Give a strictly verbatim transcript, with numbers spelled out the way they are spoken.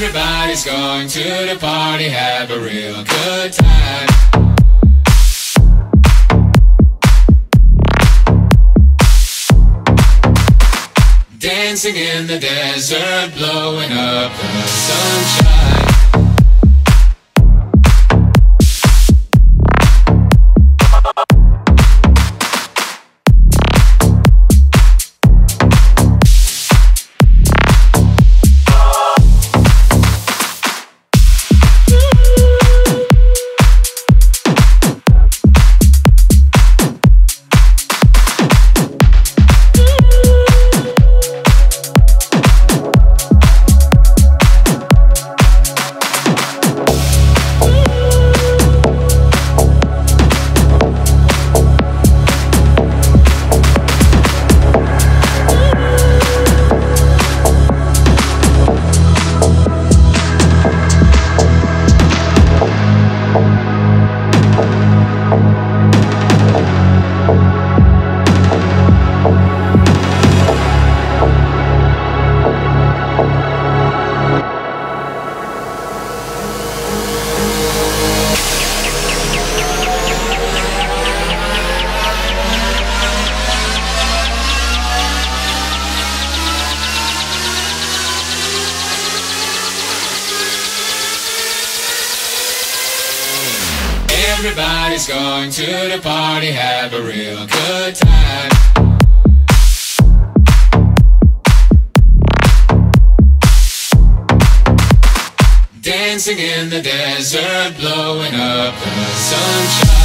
Everybody's going to the party, have a real good time. Dancing in the desert, blowing up the sunshine. Everybody's going to the party, have a real good time. Dancing in the desert, blowing up the sunshine.